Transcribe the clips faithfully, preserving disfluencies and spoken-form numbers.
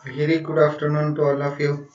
Very good afternoon to all of you,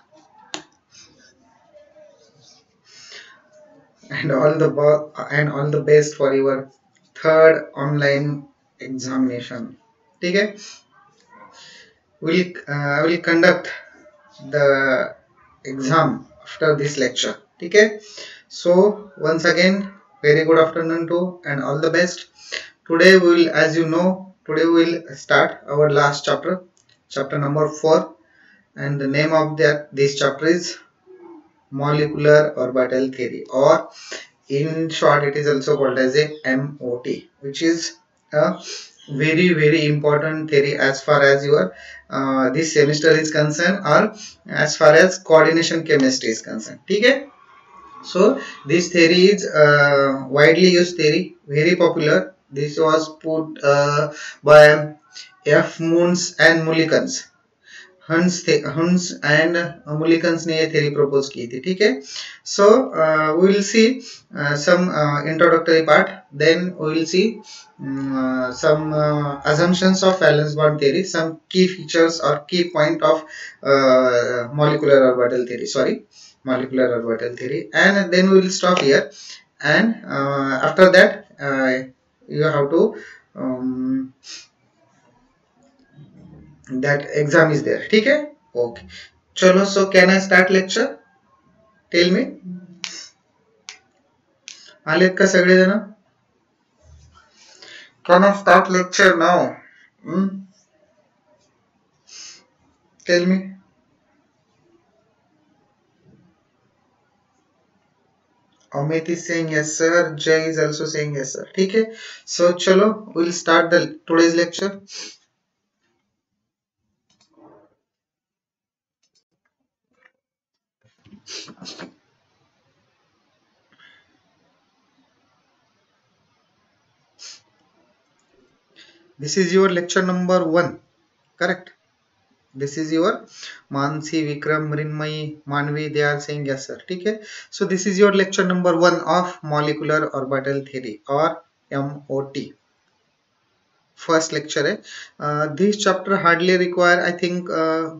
and all the bo- and all the best for your third online examination. Okay, we'll uh, I will conduct the exam after this lecture. Okay, so once again, very good afternoon to and all the best. Today we will, as you know, today we will start our last chapter, chapter number four, and the name of that this chapter is molecular orbital theory, or in short it is also called as a M O T, which is a very very important theory as far as your uh, this semester is concerned, or as far as coordination chemistry is concerned. Okay, so this theory is uh, widely used theory, very popular. This was put uh, by F Moons and Mullikens. हंस थे हंस and मुलिकन्स ने ये theory propose की थी. ठीक है, so we will see some uh, introductory part, then we will see um, uh, some uh, assumptions of valence bond theory, some key features or key point of uh, molecular orbital theory, sorry, molecular orbital theory, and then we will stop here, and uh, after that uh, you have to um, that exam is there. ठीक है, okay, चलो. So can I start lecture? Tell me. आलेत का सगळे जण? Can I start lecture now? hmm? Tell me. Amit is saying yes sir, Jay is also saying yes sir. ठीक है, so चलो we'll start the today's lecture. This is your lecture number one, correct? This is your Mansi, Vikram, Mrinmay, Manvi, they are saying yes sir. ठीक है, so this is your lecture number one of molecular orbital theory, or M O T. First lecture है. Uh, this chapter hardly require, I think, uh,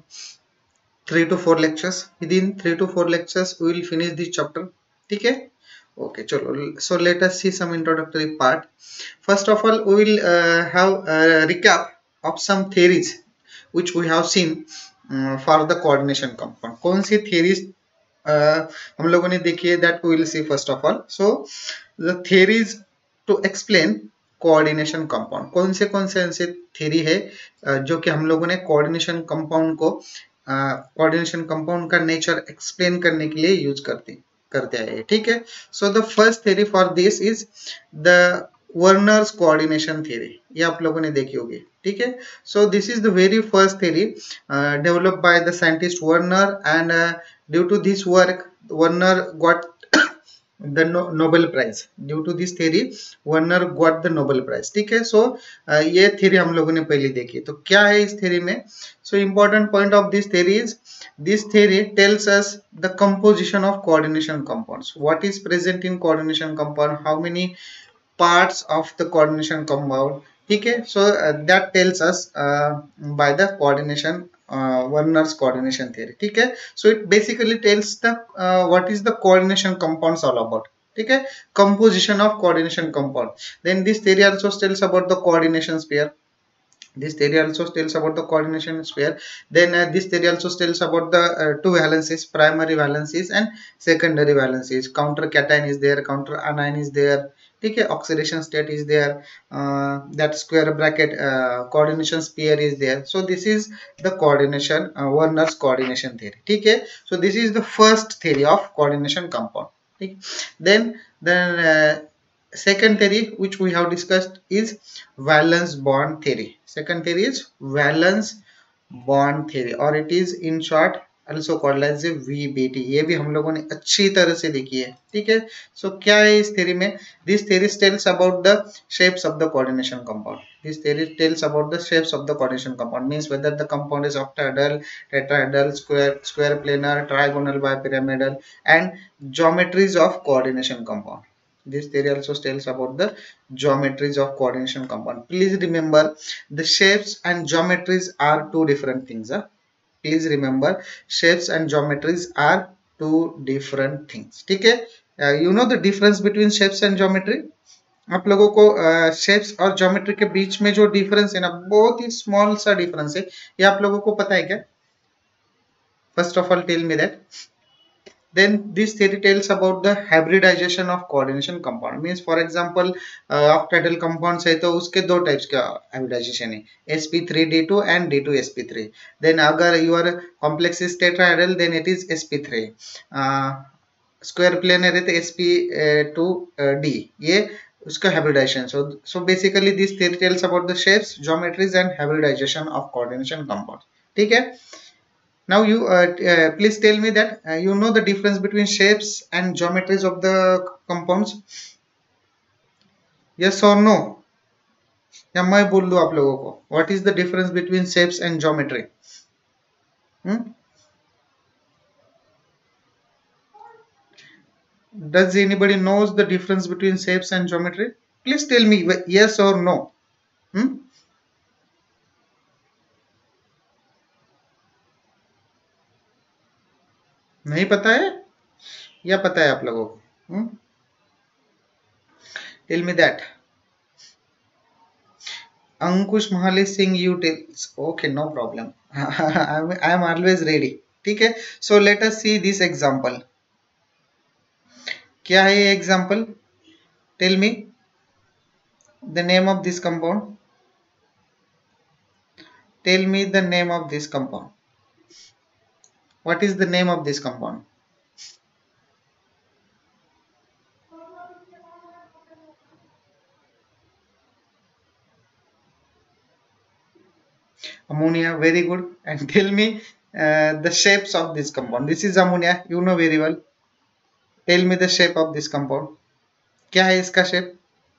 three to four lectures. Within three to four lectures we will finish this chapter. ठीक है, okay, chalo. So let us see some introductory part. First of all, we will uh, have a recap of some theories which we have seen uh, for the coordination compound. कौन सी theories uh, हम लोगों ने देखी है, that we will see first of all. So the theories to explain coordination compound, कौन से कौन से ऐसे थ्योरी है जो कि हम लोगों ने कोऑर्डिनेशन कंपाउंड को कोऑर्डिनेशन कंपाउंड का नेचर एक्सप्लेन करने के लिए यूज करते करते आए. ठीक है, so the first theory for this is the Werner's coordination theory. ये आप लोगों ने देखी होगी. ठीक है, so this is the very first theory developed by the scientist Werner, and due to this work Werner got the no, Nobel Prize. Due to this theory Werner got the Nobel Prize. ठीक है, सो so, ये theory हम लोगों ने पहले देखी. तो क्या है इस थ्योरी में? So important point of this theory is this theory tells us the composition of coordination compounds. What is present in coordination compound? How many parts of the coordination compound? ठीक है, so uh, that tells us uh, by the coordination uh, Werner's coordination theory. ठीक है, so it basically tells the uh, what is the coordination compounds all about. ठीक है, composition of coordination compound. Then this theory also tells about the coordination pair. This theory also tells about the coordination sphere. Then uh, this theory also tells about the uh, two valencies, primary valencies and secondary valencies. Counter cation is there, counter anion is there. ठीक है, oxidation state is there, uh, that square bracket uh, coordination pair is there. So this is the coordination uh, Werner's coordination theory. ठीक है, so this is the first theory of coordination compound. ठीक, then then uh, second theory which we have discussed is valence bond theory. Second theory is valence bond theory, or it is in short also called as V B T. ये भी हम लोगों ने अच्छी तरह से देखी है. ठीक है, so क्या है इस theory में? This theory tells about the shapes of the coordination compound. This theory tells about the shapes of the coordination compound, means whether the compound is octahedral, tetrahedral, square, square planar, trigonal, bipyramidal, and geometries of coordination compound. This theory also tells about the geometries of coordination compound. Please remember, the shapes and geometries are two different things. Huh? Please remember shapes and geometries are two different things. ठीक है, you know the difference between shapes and geometry. आप लोगों को shapes uh, और geometry के बीच में जो difference है ना, बहुत ही स्मॉल सा डिफरेंस है. ये आप लोगों को पता है क्या? First of all tell me that. Then this theory tells about the hybridization of coordination compound. Means for example uh, octahedral compounds है तो उसके दो types का hybridization है, S P three D two and D two S P three. Then अगर your complex is tetrahedral then it is S P three. uh, square planar है तो S P two D. ये उसका hybridization. So so basically this theory tells about the shapes, geometries and hybridization of coordination compounds. ठीक है. Now you uh, uh, please tell me that uh, you know the difference between shapes and geometries of the compounds. Yes or no? या मैं बोल दूं आप लोगों को what is the difference between shapes and geometry? hmm? Does anybody knows the difference between shapes and geometry? Please tell me yes or no. hmm? नहीं पता है या पता है आप लोगों को? Tell me that. Ankush Mahali Singh you tells. Okay, no problem, I am always ready. ठीक है, so let us see this example. क्या है ये example? Tell me the name of this compound. Tell me the name of this compound. What is the name of this compound? Ammonia. Very good. And tell me uh, the shapes of this compound. This is ammonia, you know very well. Tell me the shape of this compound. क्या है इसका shape?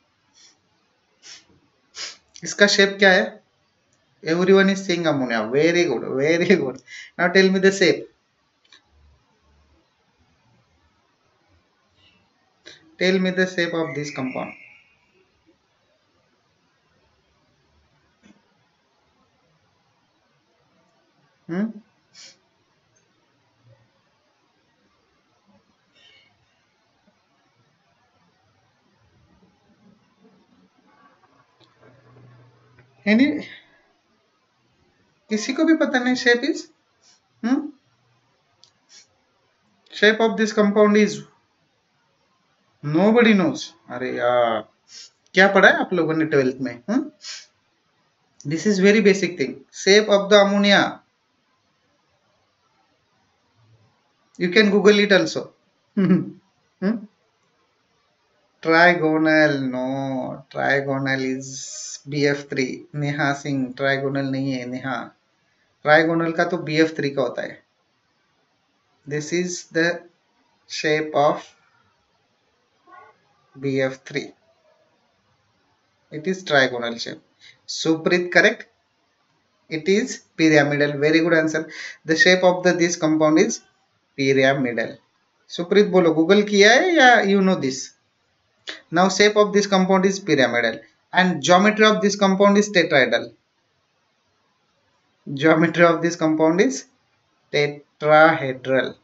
इसका shape क्या है? Everyone is saying ammonia. Very good, very good. Now tell me the shape. Tell me the shape of this compound. Hmm? Any? किसी को भी पता नहीं shape is? Hmm? Shape of this compound is nobody knows. अरे यार, क्या पढ़ा है आप लोगों ने ट्वेल्थ में? hmm? This is very basic thing. Shape of the ammonia. You can Google it also. hmm? Trigonal. No, trigonal is B F three. Neha Singh. trigonal नहीं है नेहा. trigonal का तो B F three का होता है. This is the shape of B F three. It is trigonal shape. Suprit, correct? It is pyramidal. Very good answer. The shape of the this compound is pyramidal. Suprit बोलो, Google किया है या you know this? Now shape of this compound is pyramidal and geometry of this compound is tetrahedral. Geometry of this compound is tetrahedral.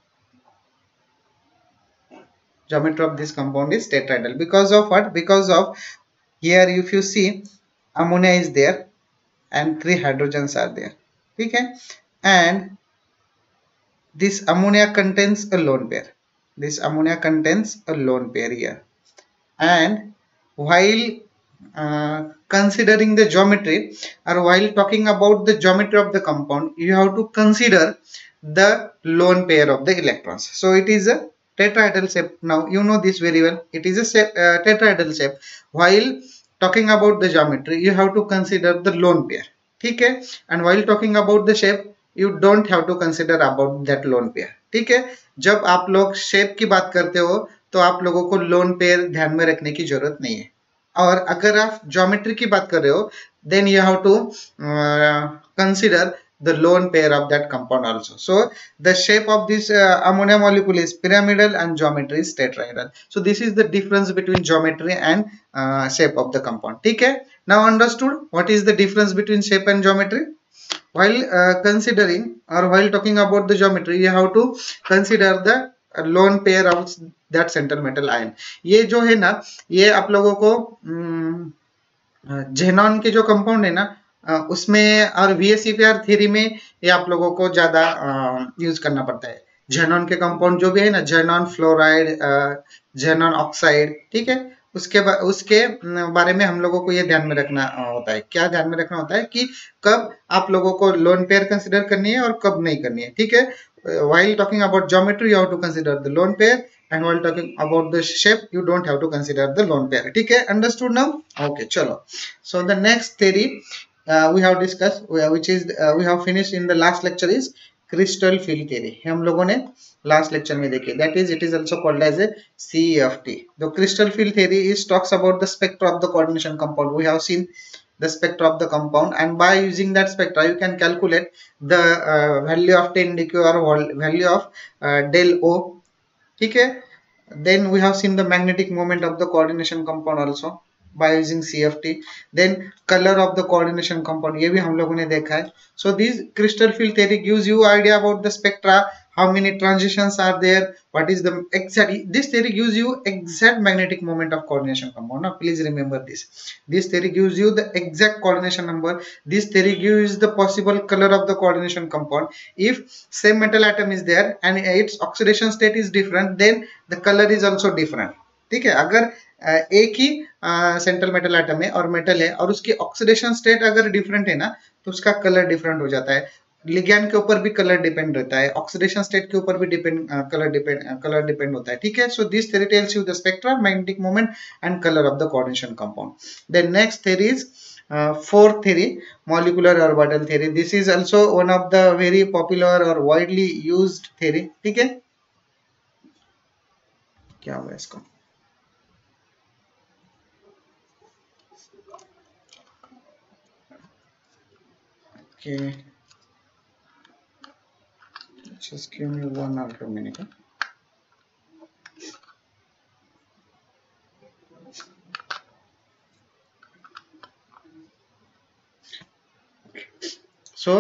Geometry of this compound is tetrahedral. Because of what? Because of here if you see ammonia is there and three hydrogens are there. Okay, and this ammonia contains a lone pair. This ammonia contains a lone pair here. And while uh, considering the geometry or while talking about the geometry of the compound, you have to consider the lone pair of the electrons. So it is a tetrahedral shape. Now you know this very well. It is a shape, uh, tetrahedral shape. While talking about the geometry, you have to consider the lone pair. Okay? And while talking about the shape, you don't have to consider about that lone pair. ठीक है, जब आप लोग shape की बात करते हो तो आप लोगों को लोन पेयर ध्यान में रखने की जरूरत नहीं है. और अगर आप ज्योमेट्री की बात कर रहे हो then you have to uh, consider the lone pair of that compound also. So the shape of this uh, ammonia molecule is pyramidal and geometry is tetrahedral. So this is the difference between geometry and uh, shape of the compound. ठीक है, now understood what is the difference between shape and geometry? while uh, considering or while talking about the geometry, you have to consider the lone pair of that central metal ion. ये जो है ना, ये आप लोगों को xenon के जो कंपाउंड है ना, उसमें और वीएसईपीआर थ्योरी में ये आप लोगों को ज्यादा यूज करना पड़ता है. जेनॉन के कंपाउंड जो भी है ना, जेनॉन फ्लोराइड, जेनॉन ऑक्साइड, ठीक है, उसके बा, उसके बारे में हम लोगों को ये ध्यान में रखना होता है. क्या ध्यान में रखना होता है कि कब आप लोगों को लोन पेयर कंसिडर करनी है और कब नहीं करनी है. ठीक है, while talking about geometry you have to consider the lone pair, and while talking about the shape you don't have to consider the lone pair. ठीक है, understood now? Okay, चलो. So the next theory uh, we have discussed, which is uh, we have finished in the last lecture, is crystal field theory. हम लोगों ने last lecture में देखे. That is, it is also called as a C F T. The crystal field theory is talks about the spectra of the coordination compound. We have seen the spectra of the compound, and by using that spectra you can calculate the uh, value of ten D Q or value of uh, del O. ठीक है, then we have seen the magnetic moment of the coordination compound also by using C F T. Then color of the coordination compound, ये भी हम लोगों ने देखा है. So this crystal field theory gives you idea about the spectra, how many transitions are there, what is the exact, this theory gives you exact magnetic moment of coordination compound. Now please remember this, this theory gives you the exact coordination number. This theory gives the possible color of the coordination compound. If same metal atom is there and its oxidation state is different, then the color is also different. ठीक है, अगर एक ही central metal atom है और metal है और उसकी oxidation state अगर डिफरेंट है ना, तो उसका कलर डिफरेंट हो जाता है. लिगैंड के ऊपर भी कलर डिपेंड रहता है, ऑक्सीडेशन स्टेट के ऊपर भी depend colour depend colour depend होता है. ठीक है, so this theory tells you the spectra, magnetic moment and colour of the coordination compound. Then next theory is fourth theory, molecular orbital theory. This is also one of the very popular और widely used theory. ठीक है, क्या हुआ इसको, okay, just give me one or two minutes. So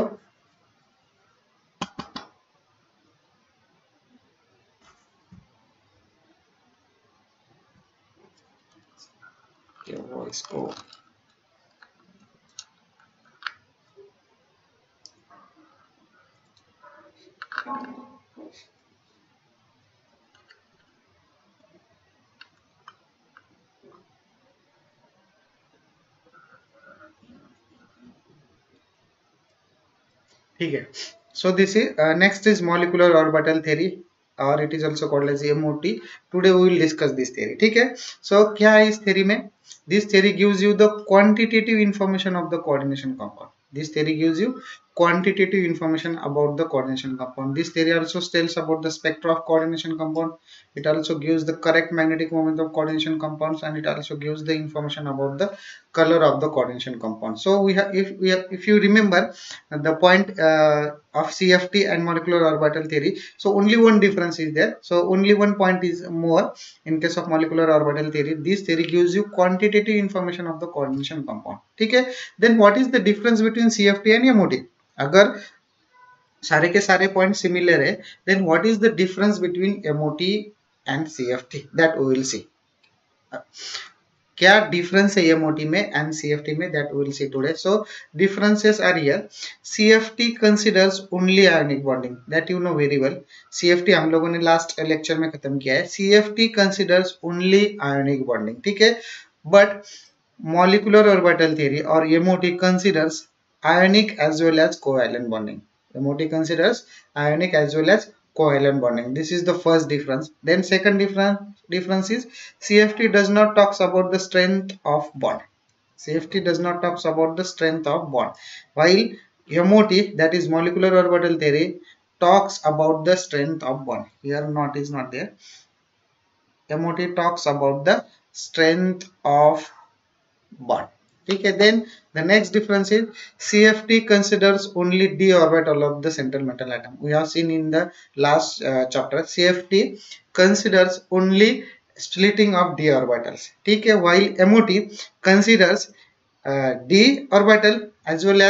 your voice go. ठीक है, so this is uh, next is molecular orbital theory or it is also called as M O T. Today we will discuss this theory. ठीक है, so क्या है इस theory में? This theory gives you the quantitative information of the coordination compound. This theory gives you quantitative information about the coordination compound. This theory also tells about the spectra of coordination compound. It also gives the correct magnetic moment of coordination compounds, and it also gives the information about the color of the coordination compound. So we have, if we have, if you remember the point uh, of C F T and molecular orbital theory, so only one difference is there. So only one point is more in case of molecular orbital theory. This theory gives you quantitative information of the coordination compound. ठीक है, then what is the difference between C F T and M O T? अगर सारे के सारे point similar है, then what is the difference between M O T and C F T? That we will see. क्या difference है M O T में and C F T में, that we will see today. So differences are here. C F T considers only ionic bonding, that you know very well. C F T हम लोगों ने last lecture में खत्म किया है. C F T considers only ionic bonding. ठीक है, but molecular orbital theory or M O T considers ionic as well as covalent bonding. M O T considers ionic as well as covalent bonding. This is the first difference. Then second difference difference is C F T does not talks about the strength of bond. C F T does not talks about the strength of bond, while M O T, that is molecular orbital theory, talks about the strength of bond. Here not is not there. M O T talks about the strength of bond. ठीक है, then the next difference is C F T considers only d orbital of the central metal atom. We have seen in the last uh, chapter, C F T considers only splitting of d orbitals. ठीक है, while M O T considers uh, d orbital as well as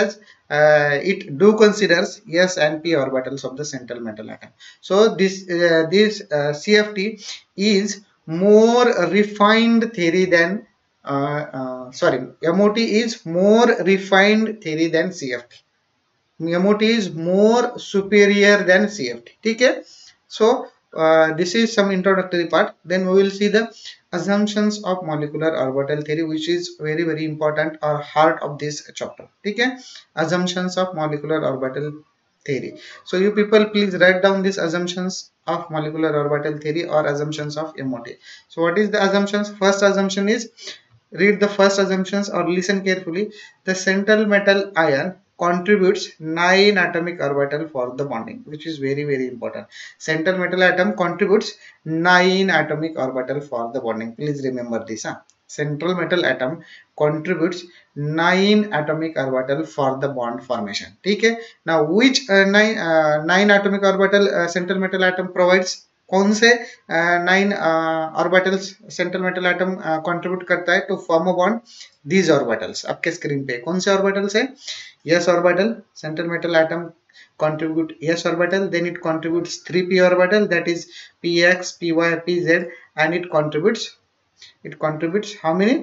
uh, it do considers s and p orbitals of the central metal atom. So this uh, this uh, C F T is more refined theory than uh, uh, sorry M O T is more refined theory than C F T. M O T is more superior than C F T. Okay, so uh, this is some introductory part. Then we will see the assumptions of molecular orbital theory, which is very very important or heart of this chapter. Okay, assumptions of molecular orbital theory. So you people please write down these assumptions of molecular orbital theory or assumptions of M O T. So what is the assumptions? First assumption is, read the first assumptions or listen carefully. The central metal ion contributes nine atomic orbital for the bonding, which is very very important. Central metal atom contributes nine atomic orbital for the bonding. Please remember this. Huh? Central metal atom contributes nine atomic orbital for the bond formation. Okay. Now which uh, nine uh, nine atomic orbital uh, central metal atom provides? कौन से nine orbitals central metal atom contribute करता है to form a bond? These orbitals आपके screen पे कौन से ऑर्बिटल्स है? S orbital, central metal atom contribute yes orbital, then it contributes three p orbital, that is px, py, pz, and it contributes it contributes how many?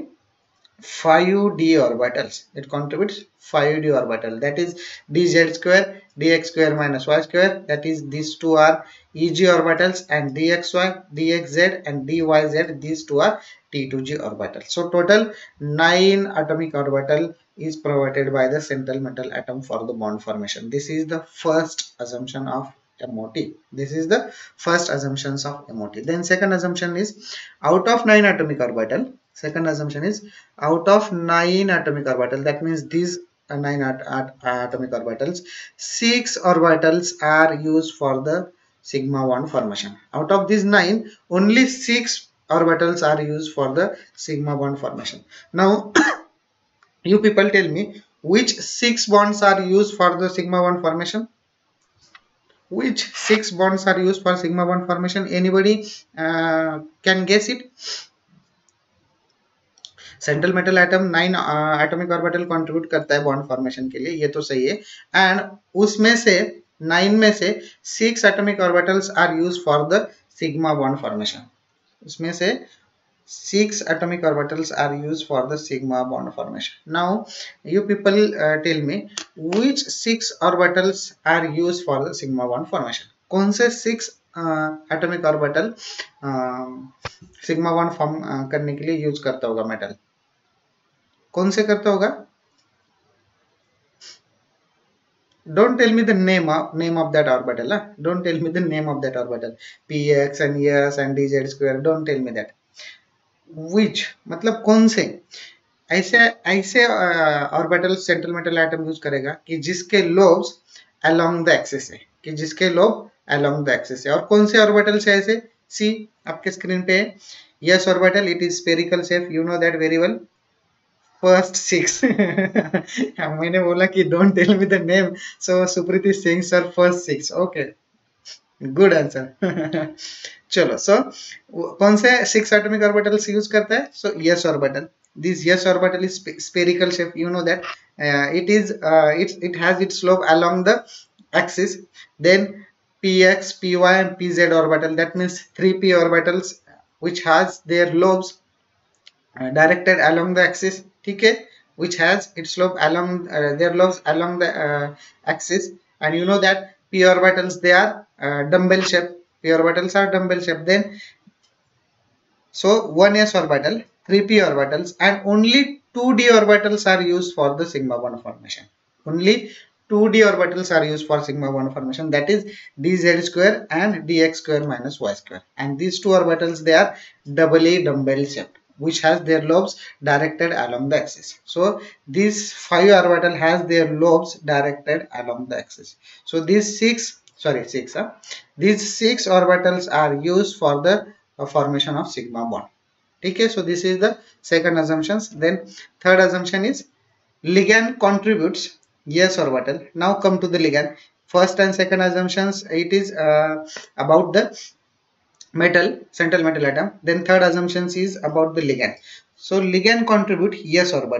five d orbitals. It contributes five d orbital, that is dz square, dx square minus y square, that is these two are eg orbitals, and dxy, dxz, and dyz, these two are t two g orbitals. So total nine atomic orbital is provided by the central metal atom for the bond formation. This is the first assumption of M O T. This is the first assumptions of M O T. Then second assumption is, out of nine atomic orbital, second assumption is out of nine atomic orbital, that means these uh, nine at, at, atomic orbitals, six orbitals are used for the sigma bond formation. Out of these nine, only six orbitals are used for the sigma bond formation. Now you people tell me, which six bonds are used for the sigma bond formation? Which six bonds are used for sigma bond formation? Anybody uh, can guess it? Central metal atom nine atomic orbital contribute करता है bond formation के लिए, ये तो सही है. And उसमें से नाइन में से six atomic orbitals are use for the sigma bond formation. उसमें से six atomic orbitals are used for the sigma bond formation. Now you people uh, tell me, which six orbitals are used for the sigma bond formation? कौन से six atomic orbital sigma bond form करने के लिए use करता होगा metal? कौन से करता होगा? Don't tell me the name of name of that orbital. Huh? Don't tell me the name of that orbital. Px and s and dz square. Don't tell me that. Which मतलब कौन से ऐसे ऐसे orbital central metal atom use करेगा कि जिसके lobes along the axis है, कि जिसके लोब अलोंग द एक्सिस है. और कौन से ऑर्बिटल से ऐसे? सी आपके स्क्रीन पे S orbital, it is spherical shape, you know that very well. First six मैंने बोला कि don't tell me the name, so Supriti Singh sir first six. Okay, good answer. चलो, सो कौन से सिक्स एटॉमिक ऑर्बिटल्स यूज करता है? So S orbital. This S orbital is spherical shape, you know that uh, it is uh, it it has its slope along the axis. Then px, py, and pz orbital, that means three p orbitals which has their lobes uh, directed along the axis. ठीक है, which has its slope along uh, their lobes along the uh, axis. And you know that p orbitals, they are uh, dumbbell shape. P orbitals are dumbbell shape. Then so one s orbital, three p orbitals, and only two d orbitals are used for the sigma bond formation. Only two d orbitals are used for sigma bond formation, that is dz square and dx square minus y square. And these two orbitals, they are doubly dumbbell shaped, which has their lobes directed along the axis. So this five orbital has their lobes directed along the axis. So these six sorry six huh? these six orbitals are used for the uh, formation of sigma bond. Okay, so this is the second assumptions. Then third assumption is, ligand contributes yes orbital. Now come to the ligand. First and second assumptions, it is uh, about the metal, central metal atom. Then third assumptions is about the ligand. So ligand contribute yes orbital.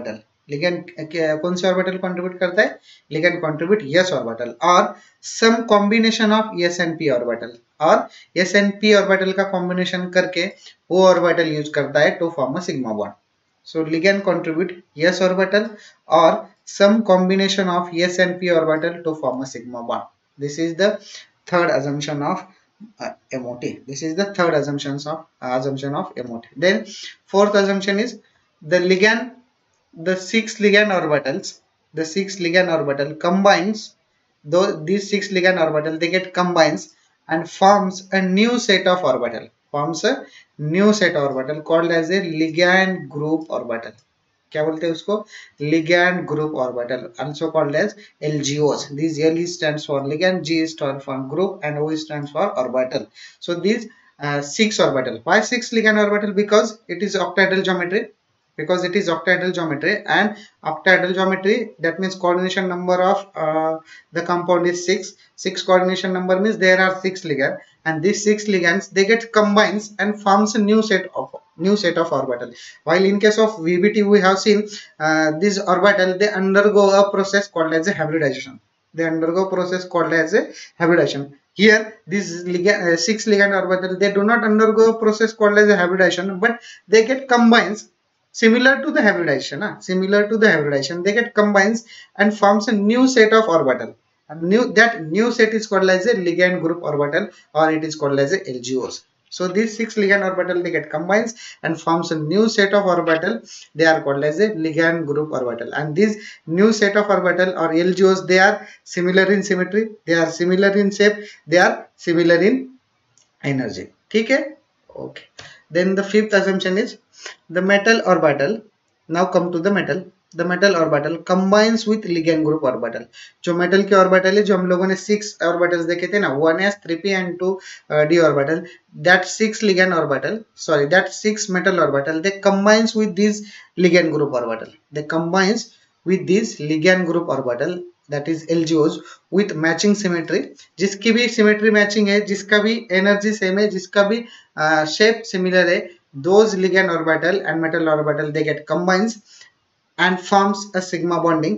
Ligand कौन से orbital contribute करता है, ligand contribute S orbital और some combination of S and P orbital, और S and P orbital का combination करके वो orbital use करता है to form a sigma bond. So ligand contribute yes orbital or some combination of yes and p orbital to form a sigma bond. This is the third assumption of uh, M O T. This is the third assumptions of uh, assumption of M O T. Then fourth assumption is the ligand, the six ligand orbitals, the six ligand orbital combines. Though these six ligand orbital they get combines and forms a new set of orbital. Forms a new set orbital called as a ligand group orbital. क्या बोलते हैं उसको, ligand group orbital, also called as L G Os. These L stands for ligand, G stands for group, and O stands for orbital. So these uh, six orbital. Why six ligand orbital? Because it is octahedral geometry. Because it is octahedral geometry, and octahedral geometry, that means coordination number of uh, the compound is six. Six coordination number means there are six ligands, and these six ligands they get combines and forms a new set of new set of orbital. While in case of V B T we have seen uh, this orbital they undergo a process called as a hybridization. They undergo process called as a hybridization. Here these ligand, uh, six ligand orbital they do not undergo a process called as a hybridization, but they get combines similar to the hybridization. Huh? Similar to the hybridization, they get combines and forms a new set of orbital. And new that new set is called as a ligand group orbital, or it is called as a L G Os. So these six ligand orbital they get combines and forms a new set of orbital. They are called as a ligand group orbital. And these new set of orbital or L G Os they are similar in symmetry, they are similar in shape, they are similar in energy. Okay. Okay. Then the fifth assumption is the metal orbital. Now come to the metal. The metal orbital combines with ligand group orbital. जो metal के orbital है जो हम लोगों ने six orbitals देखे थे ना, one s, three p and two uh, d orbital. That six ligand orbital, sorry, that six metal orbital, they combines with these ligand group orbital. They combines with these ligand group orbital, that is L G Os, with matching symmetry. जिसकी भी symmetry matching है, जिसका भी energy same है, जिसका भी uh, shape similar है, those ligand orbital and metal orbital they get combines and forms a sigma bonding,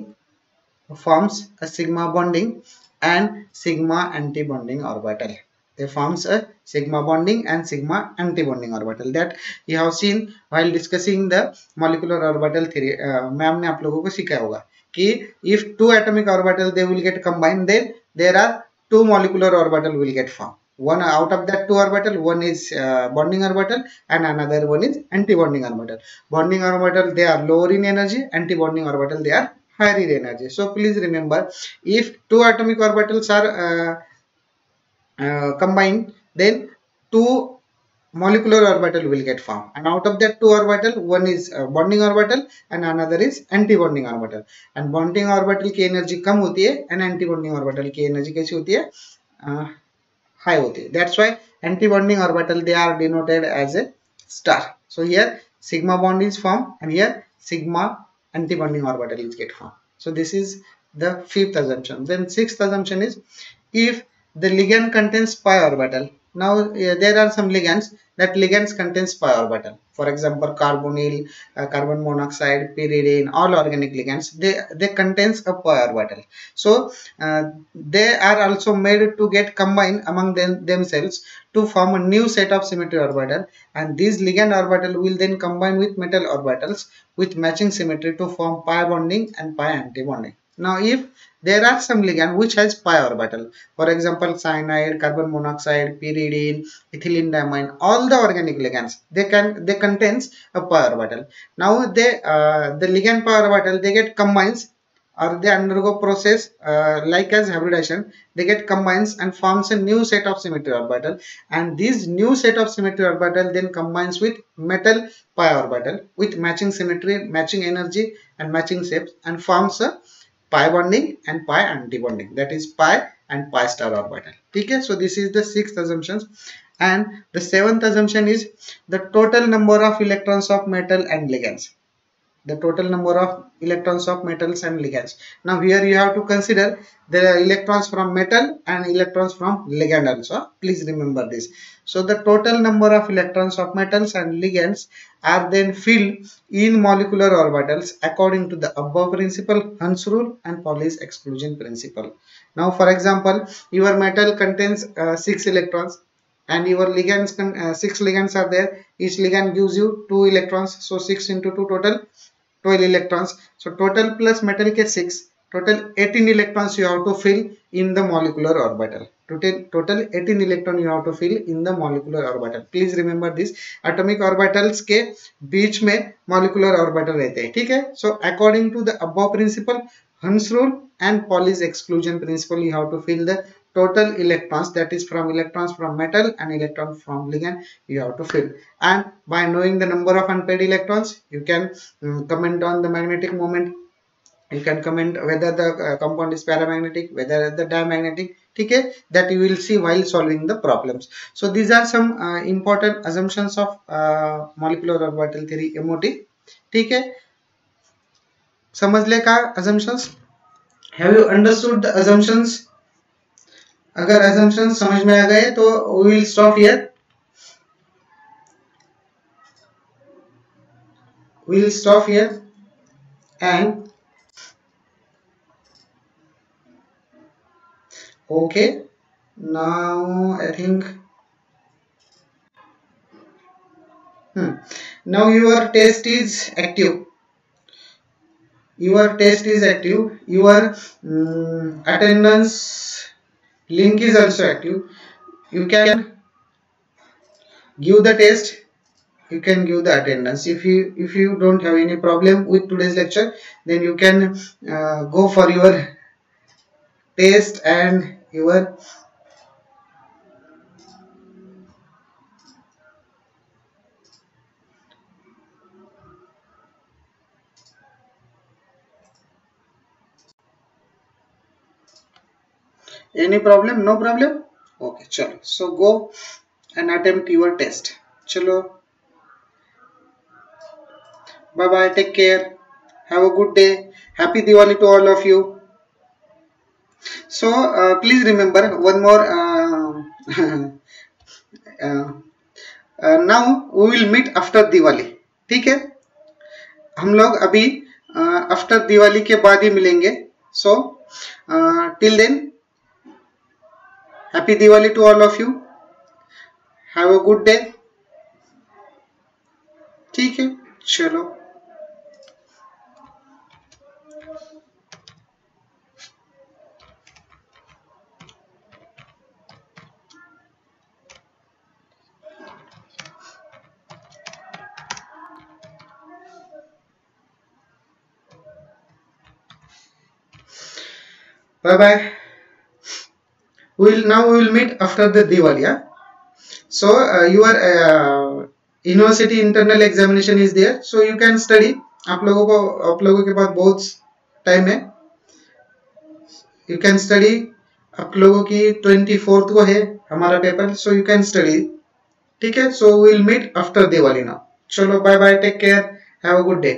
forms a sigma bonding and sigma anti-bonding orbital. They forms a sigma bonding and sigma anti-bonding orbital that you have seen while discussing the molecular orbital theory. uh, ma'am ने आप लोगों को सिखाया होगा कि if two atomic orbital they will get combined, then there are two molecular orbital will get formed. One out of that two orbital, one is uh, bonding orbital and another one is anti-bonding orbital. Bonding orbital they are lower in energy, anti-bonding orbital they are higher in energy. So please remember, if two atomic orbitals are uh, uh, combined, then two molecular orbital will get formed, and out of that two orbital, one is uh, bonding orbital and another is anti-bonding orbital. And bonding orbital की energy कम होती है and anti-bonding orbital की energy कैसी होती है, uh, high होती है. That's why anti-bonding orbital they are denoted as a star. So here sigma bond is formed and here sigma anti-bonding orbital is get formed. So this is the fifth assumption. Then sixth assumption is if the ligand contains pi orbital. Now uh, there are some ligands that ligands contains pi orbital. For example, carbonyl, uh, carbon monoxide, pyridine, all organic ligands they they contains a pi orbital. So uh, they are also made to get combined among them themselves to form a new set of symmetry orbital, and these ligand orbital will then combine with metal orbitals with matching symmetry to form pi bonding and pi anti-bonding. Now if there are some ligand which has pi orbital, for example cyanide, carbon monoxide, pyridine, ethylene diamine, all the organic ligands they can they contains a pi orbital. Now they uh, the ligand pi orbital they get combines or they undergo process uh, like as hybridization, they get combines and forms a new set of symmetry orbital, and this new set of symmetry orbital then combines with metal pi orbital with matching symmetry, matching energy and matching shapes and forms a pi bonding and pi anti-bonding, that is pi and pi star orbital. Okay, so this is the sixth assumptions. And the seventh assumption is the total number of electrons of metal and ligands. the total number of electrons of metals and ligands. Now here you have to consider the electrons from metal and electrons from ligand also. Please remember this. So the total number of electrons of metals and ligands are then filled in molecular orbitals according to the above principle, Hund's rule and Pauli's exclusion principle. Now for example, your metal contains uh, six electrons and your ligands, uh, six ligands are there. Each ligand gives you two electrons, so six into two, total twelve electrons. So total plus metal ke six, total eighteen electrons you have to fill in the molecular orbital. Total total eighteen electron you have to fill in the molecular orbital. Please remember this. Atomic orbitals के बीच में molecular orbital रहते हैं, ठीक है. So according to the above principle, Hund's rule and Pauli's exclusion principle, you have to fill the total electrons, that is from electrons from metal and electron from ligand, you have to fill. And by knowing the number of unpaired electrons, you can um, comment on the magnetic moment. You can comment whether the uh, compound is paramagnetic, whether the diamagnetic, okay, that you will see while solving the problems. So these are some uh, important assumptions of uh, molecular orbital theory, M O T. Okay, समझ ले का assumptions? Have you understood the assumptions? अगर assumptions समझ में आ गए तो we will stop here. We will stop here and okay, now I think hmm, now your test is active. Your test is active. Your um, attendance link is also active. You can give the test, you can give the attendance. If you if you don't have any problem with today's lecture, then you can uh, go for your test and your any problem, no problem. Okay, chalo, so go and attempt your test. Chalo, bye bye, take care, have a good day, happy Diwali to all of you. So uh, please remember one more uh, uh, uh, now we will meet after Diwali, ठीक है. हम लोग अभी after Diwali के बाद ही मिलेंगे. So till then happy Diwali to all of you, have a good day, ठीक है. चलो bye bye. We will now we will meet after the Diwali. Yeah? So uh, your uh, university internal examination is there, so you can study. आप लोगों को आप लोगों के पास बहुत टाइम है. You can study. आप लोगों की ट्वेंटी फोर्थ को है हमारा paper, so you can study. ठीक है. So we will meet after Diwali now. चलो bye bye, take care, have a good day.